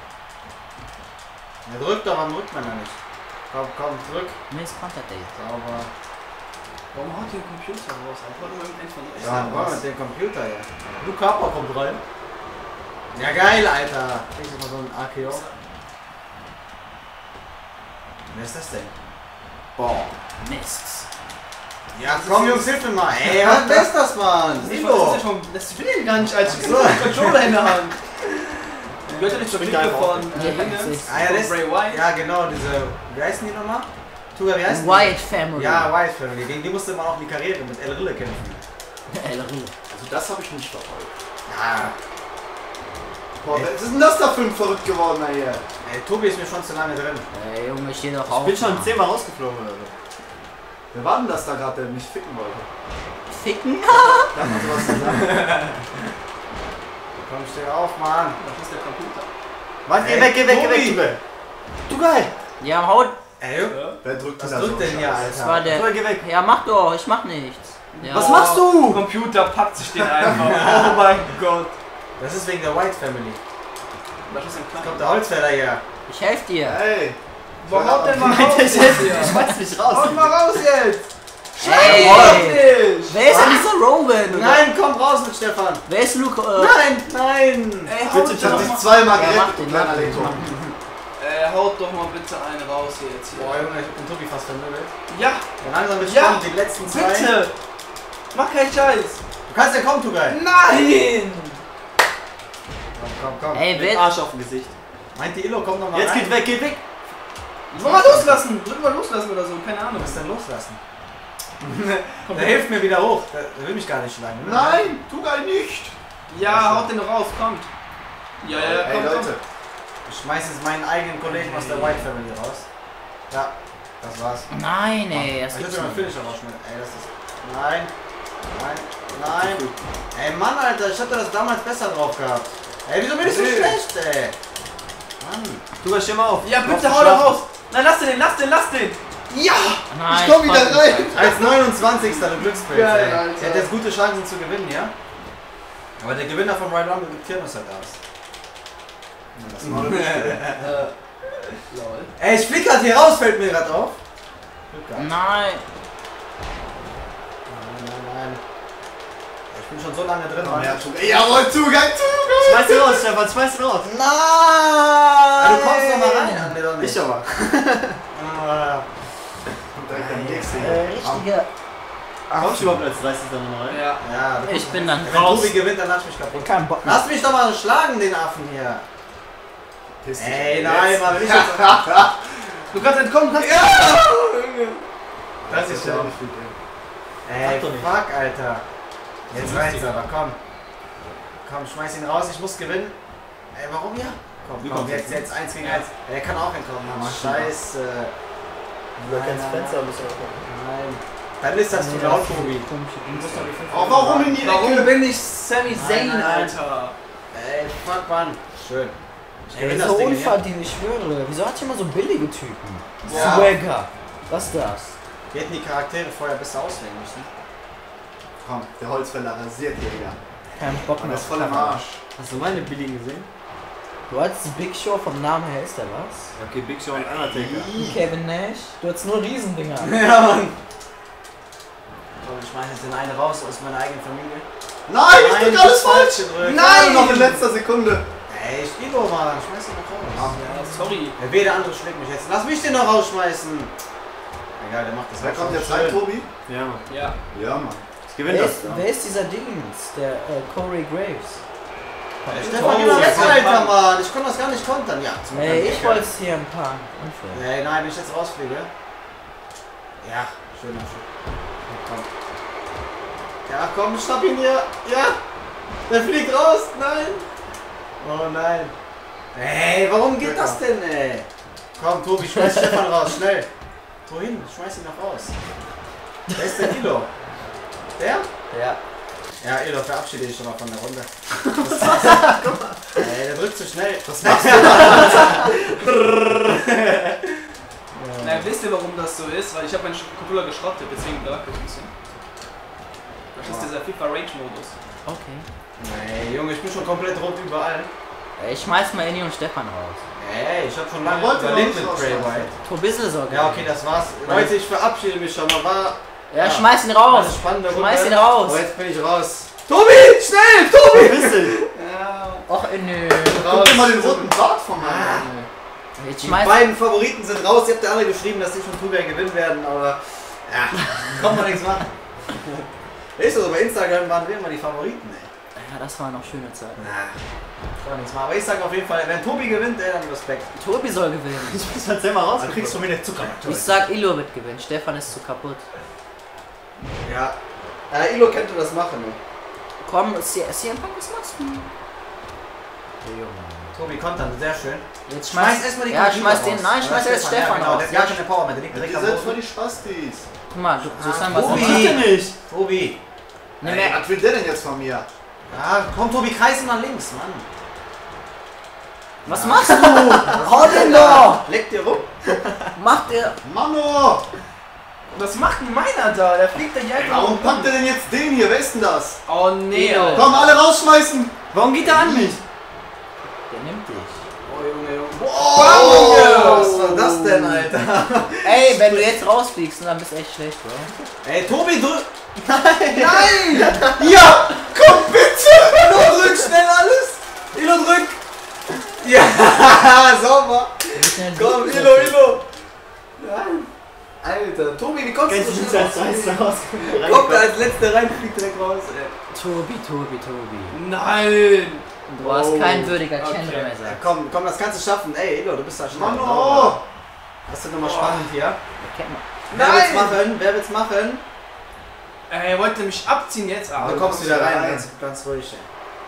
Ja, drückt doch, warum drückt man da nicht? Komm, komm, drück. Mist, kontert der jetzt. Sauber. Warum haut ihr den Computer raus? Einfach nur irgendein von euch. Ja, was mit dem Computer hier? Du Körper kommt rein. Ja, geil, Alter. Kriegst du mal so ein A K O? Wer ist das denn? Boah, Mist. Ja, komm, Jungs, hilf mir mal. Ey, was wer ist das, Mann? Das Nico. ist schon, das will ich gar nicht als Ach so. Controller in der Hand. Gehört ja nicht zur Springt Clique einfach. von Ja, äh, Dingens, das ist- Ah, ja, von das, Bray Wyatt. ja, genau, diese. Wie heißen die nochmal? Tuga, wie heißen die? Wyatt Family. Ja, Wyatt Family. Gegen die musste man auch in die Karriere mit El Rille kämpfen. L R. Also das habe ich nicht verfolgt. Ja. Boah, was ist denn das da für ein verrückt geworden, ey? Ey, Tobi ist mir schon zu lange drin. Ey, Junge, ich steh doch Ich auf. bin schon Mann. zehnmal rausgeflogen oder so. Wer war denn das da gerade, der mich ficken wollte? Ficken? Darf man sowas zu sagen? Komm, steh auf, Mann. Das ist der Computer. Was? Geh Ey, weg, geh weg, geh Tobi! weg. Du geil. Ja, haut. Ey, Ja. Wer drückt was denn da drückt so denn hier, Scheiß? Alter? Das war der. So, geh weg. Ja, mach doch, ich mach nichts. Ja. Was machst du? Computer packt sich den einfach. Oh mein Gott. Das ist wegen der White Family. Das ist ein Jetzt kommt Knopf. der Holzfäller hier. Ich helf dir. Ey! Warum haut denn mal Nein, raus? der jetzt scheiß hier? schmeiß mich raus. Haut mal raus jetzt! Ey, Nicht! wer ist denn dieser Rowan? Nein, komm raus mit Stefan. Wer ist Luke? Äh, Nein, nein. Ey, Bitte, haut ich doch hab dich mal. zweimal Ja, mach gerettet, den, du mach kleiner den, Lektor. Äh, haut doch mal bitte einen raus jetzt Boah, hier. Junge, ich hab den Tobi fast vermöbelt. Ja, Ja, langsam wird Ja, spannend, die letzten zwei. bitte! Mach keinen Scheiß! Du kannst ja kommen, Tugai. Nein! Komm, komm, komm. ey, Mit wer? Arsch auf dem Gesicht. Meint die Illo, komm noch mal Jetzt rein. geht weg, geht weg. Wollen wir loslassen? Drück mal loslassen oder so, keine Ahnung. Was denn loslassen? Der hilft mir wieder hoch. Der, der will mich gar nicht schlagen. oder? Nein, tu gar nicht! Ja, haut den raus, kommt. Ja, ja, ja, Ey komm, Leute, Ich schmeiß jetzt meinen eigenen Kollegen aus der White Family raus. Ja, das war's. Nein, ey, das Ich gibt's würde meinen nicht. Finisher rausschneiden. Ey, das ist. Nein. Nein. Nein. Ey, Mann, Alter, ich hatte das damals besser drauf gehabt. Ey, wieso bin ich so Nee. schlecht, ey? Mann. Du, steh mal auf. Ja, bitte Lauf hau dich doch schlafen. raus! Nein, lass den, lass den, lass den! Ja! Nein, ich komm wieder frag mich rein. nicht. Als neunundzwanzigster der Glückspilz, Geil, ey. Alter. Der hat jetzt gute Chancen zu gewinnen, ja? Aber der Gewinner von Royal Rumble gibt Kirmes halt aus. das war nicht schön. Äh, lol. Ey, ich flieg grad hier raus, fällt mir grad auf. Glück gehabt. Nein. Nein, nein, nein. Ich bin schon so lange drin. Komm Mann. her, Tugai. Jawohl, Tugai, Tugai! Schmeiß ihn raus, Stefan, schmeiß ihn raus. Nein! Ja, du kommst noch mal rein. Ah, nee, doch nicht. Ich aber. Ah. Und direkt der nächste Äh, hier. richtiger. Kommst du überhaupt als dreißigster Nummer rein? Ja. Ja, du- Ich bin dann Wenn raus. Tobi gewinnt, dann lass ich mich kaputt. Kein Bock. Lass mich doch mal schlagen, den Affen hier. Piss dich Ey, jetzt. nein, Mann, wenn ich jetzt... Du kannst entkommen, du kannst. Das ist ja... auch nicht viel Geld. Ey, Sag doch nicht. fuck, Alter. Jetzt reicht's aber, komm. Komm, schmeiß ihn raus, ich muss gewinnen. Ey, warum ja? Komm, Du komm, kommst jetzt, jetzt eins gegen eins. Ey, der kann auch entkommen, Mann. Mach schon. Scheiße. Du Nein, kennst nein, Fenster, nein. bist du auch. Nein. Dann ist das zu laut, Tobi. Komische Du musst doch die fünf Oh, warum in die Warum Ecke? bin ich Sami Nein, Zayn, nein, nein. Alter? Ey, fuck, Mann. Schön. Ich Ey, gewinne so das Ding hier. unverdient, ich schwöre. Wieso hat hier immer so billige Typen? Ja. Swagger. Was ist das? Wir hätten die Charaktere vorher besser auswählen müssen. Komm, der Holzfäller rasiert hier wieder. Kein Bock Und mehr. ist voll im Arsch. Hast du meine billigen gesehen? Du hattest Big Show vom Namen her, ist der was? Okay, Big Show und Undertaker. Kevin Nash? Du hattest nur Riesendinger. Ja, Mann. Komm, ich schmeiß jetzt den einen raus aus meiner eigenen Familie. Nein, ich drück alles falsch! gedrückt. Nein! Noch in letzter Sekunde. Ey, ich geh doch mal, schmeiß den noch raus. Ja, sorry. Der weder andere schlägt mich jetzt. Lass mich den noch rausschmeißen. Egal, der macht das Wer auch kommt schon jetzt rein, schön. Tobi? Ja, Mann. Ja. Ja, Mann. Ich gewinne Wer das. ist, wer ist dieser Dings? Der äh, Corey Graves. Ey, Stefan, geh mal weg, Alter, Mann. Ich kann das gar nicht kontern. Ja, zum Ey, Glück. ich wollte es hier ein paar unfair. Ey, nein, wenn ich jetzt rausfliege. Ja, schöner Schritt. Komm. Ja, komm, schnapp ihn hier. Ja. Der fliegt raus. Nein. Oh nein. Ey, warum geht das denn, ey? Komm, Tobi, schmeiß Stefan raus, schnell. Wohin? Schmeiß ihn noch raus. Wer ist der Ilo? Der? Ja. Ja, Ilo, verabschiede dich schon mal von der Runde. Ey, der drückt zu schnell. Was machst du? Na, wisst ihr, warum das so ist? Weil ich habe meinen Controller geschrottet, deswegen lag ich ein bisschen. Das ist dieser FIFA Rage Modus. Okay. Nee, Junge, ich bin schon komplett rot überall. Ey, ich schmeiß mal Annie und Stefan raus. Ey, ich hab schon Man lange wollte überlebt noch mit nicht Bray rausschmeißen. Wyatt. Tobissel soll Ja, okay, das war's. Leute, ich verabschiede mich schon mal. War Ja, schmeiß ihn raus. eine spannende Runde. Schmeiß ihn raus. Oh, jetzt bin ich raus. Tobi, schnell, Tobi! Bist du? Ja. Och, äh, nö. Guck dir mal den roten Bart von meinem Ah. an. Jetzt Die schmeiß. beiden Favoriten sind raus. Ihr habt ja alle geschrieben, dass ich und Tobi gewinnen werden, aber ja, kann man nichts machen. Weißt du, so bei Instagram waren wir immer die Favoriten, ey. Ja, das war noch schöne Zeit. Na, kann man nichts machen. Aber ich sag auf jeden Fall, wenn Tobi gewinnt, ey, dann Respekt. Tobi soll gewinnen. Ich muss halt selber raus. Dann kriegst du mir eine Zucker. Ich sag, Ilo wird gewinnen. Stefan ist zu kaputt. Ja. Äh, Ilo könnte das machen, ne? Komm, C M Punk, was machst du? Tobi kontern, sehr schön. Jetzt Schmeiß schmeiß erstmal die Ja, Computer schmeiß den. raus. Nein, Ja, schmeiß erst Stefan, Stefan ja, genau, raus. der hat gar keine Power mehr, der liegt direkt Ihr am seid voll Boden. die Spastis. Guck mal, du, Susanne, was Tobi. Was macht der nicht? Tobi. Nimm Ey, mehr. was will der denn jetzt von mir? Ja, komm Tobi, kreisen nach links, Mann. Was machst du? Hau den doch! Leck dir rum. Macht der. Mano! Was macht denn meiner da? Der fliegt da hier einfach. Warum packt er denn jetzt den hier? Wer ist denn das? Oh nee. Elo. Alter. Komm, alle rausschmeißen! Warum geht er an mich? Der nimmt dich. Oh Junge, Junge. Oh, was war das denn, Alter? Ey, wenn du jetzt rausfliegst, dann bist du echt schlecht, Bro. Ey, Tobi, drück. Nein! Ja, komm bitte! Ilo, drück schnell alles! Ilo, drück! Ja, sauber! Komm, Ilo, Ilo! Nein. Alter, Tobi, wie kommst du so schnell raus? Kommt als letzter rein, fliegt direkt raus, ey. Tobi, Tobi, Tobi. Nein! Du hast Oh. kein würdiger Chandler Okay. mehr, Ja, sagt. komm, komm, das kannst du schaffen. Ey, Ilo, du bist da schnell. Mano! Das ist nochmal spannend hier. Kennt man. Wer will's Nein! machen? Wer will's machen? Ey, er wollte mich abziehen jetzt, aber. Du kommst wieder rein, rein. ganz, ganz ruhig. Ey.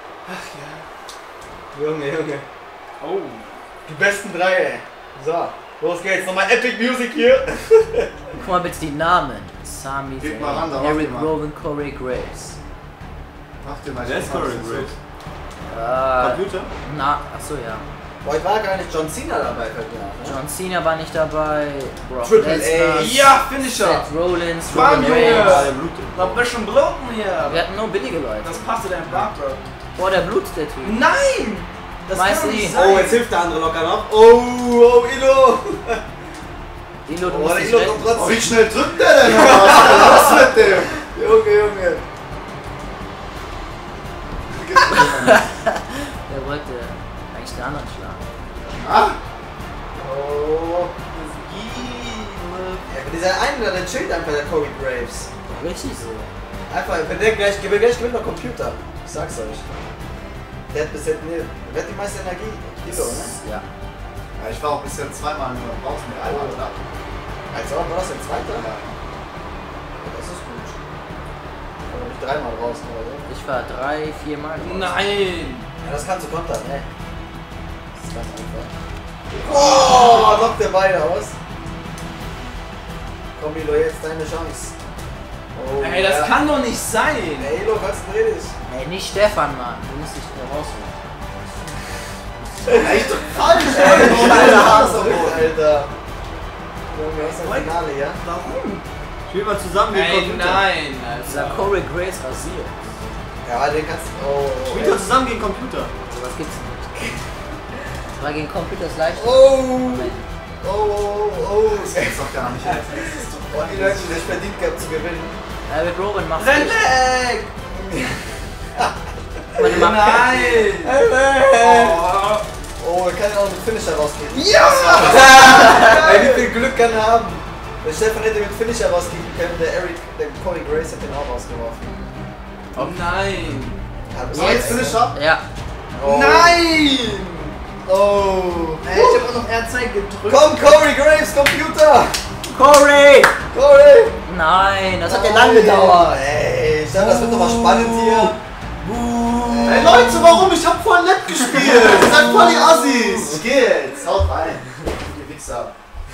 Ach ja. Junge, Junge. Oh. Die besten drei, ey. So, los geht's. Nochmal Epic Music hier. Guck mal bitte die Namen. Sami, Gib mal ran, da Zayn, mach Eric die mal. Rowan, Corey Graves. Mach dir mal Wer ist Corey Graves? Äh, Computer? na, achso, ja. Heute war gar nicht John Cena dabei, fällt mir auf. Ne? John Cena war nicht dabei. Brock Triple Lesnar, A. Ja, Finisher! Seth Rollins, Bam, Roman Junge! Reigns. Noch ein bisschen bluten hier! Wir hatten nur billige Leute. Das passt zu deinem Bart, Bro. Boah, der blutet der Typ. Nein! Das Weiß kann doch ich. nicht sein. Oh, jetzt hilft der andere locker noch. Oh, oh, Ilo. Ilo, du Oh, musst der dich Ilo retten. kommt Oh, wie trotzdem. schnell drückt der denn? Was ist mit dem? Junge, Junge. Der wollte eigentlich den anderen schlagen. Ah, Oh, das geht. Ja, aber dieser eine, der chillt einfach, der Corey Graves. Richtig so. Einfach, wenn der gleich gewinnt, gleich gewinnt noch Computer. Ich sag's euch. Der hat bis jetzt, ne, wer hat die meiste Energie? Ilo, ne? Ja. ja, ich war auch bisher zweimal nur draußen mit einmal, oder? Also, war das der zweite? Ja. Das ist gut. Oder nicht dreimal draußen oder so. Ich war drei, vier Mal draußen. Nein! Ja, das kannst du kontern, ne? Das ist ganz einfach. Oh, knockt der beide aus. Komm, Ilo, jetzt deine Chance. Oh, Ey, das ja. kann doch nicht sein! Ey, Ilo, konzentrier dich. Ey, nicht Stefan, Mann. Du musst dich da rausholen. Echt falsch, ey! Alter, Alter, Haserbrot, Alter. Junge, ist das What? Finale, ja? Warum? Spiel mal zusammen gegen Ey, Computer. nein! Dieser Alter. Corey Grace rasiert. Ja, den kannst du. Oh, oh, Spiel doch zusammen gegen Computer. Sowas gibt's nicht. Weil gegen Computer ist leicht. Oh, Moment. oh, oh, oh. Das gibt's doch gar nicht. Oh, die Leute, die sich verdient gehabt zu gewinnen. Eric Rowan macht Renn nicht. weg! Man macht Nein! Oh, Oh. oh, er kann ja auch mit Finisher rausgehen. Ja! Ey, wie viel Glück kann er haben? Der Stefan hätte mit Finisher rausgehen können, der Eric, der Corey Grace hat den auch rausgeworfen. Oh nein! Ja, So, jetzt Finisher? Ja. Oh. Nein! Oh. Ey, ich hab auch noch R zwei gedrückt. Komm, Corey Graves, Computer! Corey! Corey! Nein, das hat ja lange gedauert. Ey, ich dachte, das wird doch mal spannend hier. Ey Leute, warum? Ich hab voll nett gespielt! Ihr seid voll die Assis! Geht's! Haut rein! Die Wichser!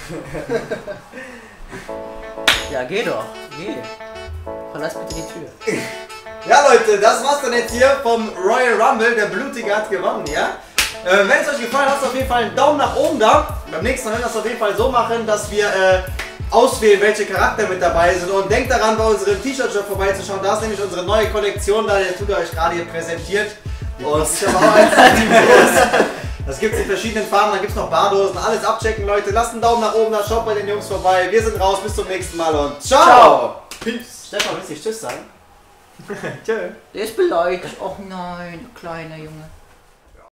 Ja, geh doch. Geh. Verlass bitte die Tür. Ja Leute, das war's dann jetzt hier vom Royal Rumble. Der Blutige hat gewonnen, ja? Äh, wenn es euch gefallen hat, lasst auf jeden Fall einen Daumen nach oben da. Beim nächsten Mal werden wir das auf jeden Fall so machen, dass wir äh, auswählen, welche Charakter mit dabei sind. Und denkt daran, bei unserem T-Shirt-Shop vorbeizuschauen. Da ist nämlich unsere neue Kollektion da, der tut euch gerade hier präsentiert. Und ich habe auch eins groß. Das gibt es in verschiedenen Farben, dann gibt es noch Bardosen. Alles abchecken, Leute. Lasst einen Daumen nach oben da, schaut bei den Jungs vorbei. Wir sind raus, bis zum nächsten Mal und ciao! Ciao. Peace! Stefan, willst du Tschüss sagen? Der ist beleidigt. Oh nein, du kleiner Junge.